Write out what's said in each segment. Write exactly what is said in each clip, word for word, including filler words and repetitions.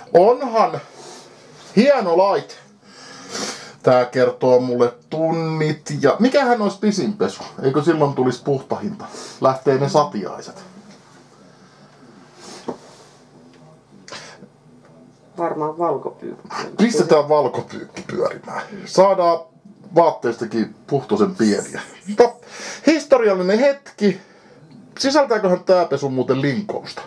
Onhan hieno laite. Tää kertoo mulle tunnit ja... Mikähän olisi pisinpesu? Eikö silloin tulisi puhtahinta? Lähtee ne satiaiset. Varmaan valkopyykki. Pistetään valkopyykki pyörimään. Saadaan vaatteistakin puhtoisen pieniä. Mutta historiallinen hetki. Sisältääköhän tää pesu muuten linkousta?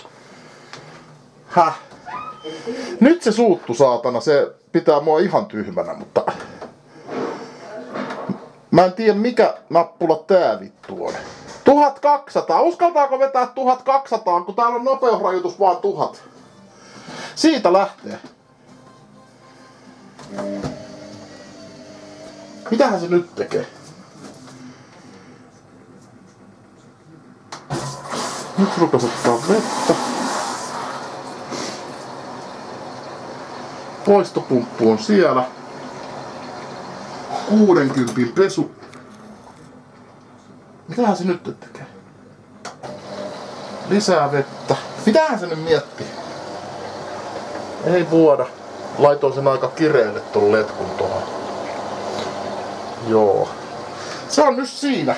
Häh? Nyt se suuttu saatana, se pitää mua ihan tyhmänä, mutta... Mä en tiedä mikä nappula tää vittu on. tuhatkaksisataa, uskaltaako vetää tuhatkaksisataa, kun täällä on nopeusrajoitus vaan tuhat. Siitä lähtee. Mitähän se nyt tekee? Nyt rupes ottaa vettä. Poistopumppu on siellä. kuudenkympin pesu. Mitähän se nyt tekee? Lisää vettä. Mitähän se nyt miettii? Ei vuoda. Laitoin sen aika kireelle ton letkun tuohon. Joo. Se on nyt siinä.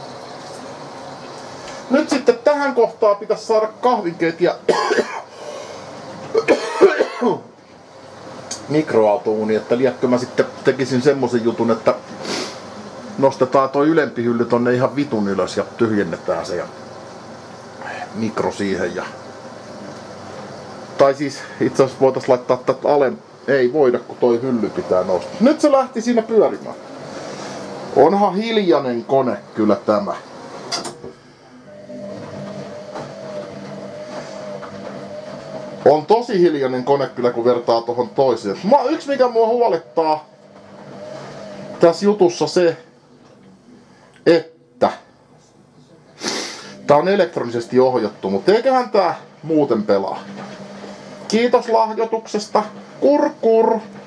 Nyt sitten tähän kohtaan pitäisi saada kahvinkeet ja mikroaaltouuni, että liekö mä sitten tekisin semmosen jutun, että nostetaan toi ylempi hylly tonne ihan vitun ylös ja tyhjennetään se ja mikro siihen ja... Tai siis itse asiassa voitais laittaa tätä ale... Ei voida, kun toi hylly pitää nousta. Nyt se lähti siinä pyörimään. Onhan hiljainen kone kyllä tämä. On tosi hiljainen kone kyllä, kun vertaa tohon toiseen. Mä, yksi mikä mua huolettaa tässä jutussa se, että tää on elektronisesti ohjattu, mutta eiköhän tää muuten pelaa. Kiitos lahjoituksesta. Kur kur.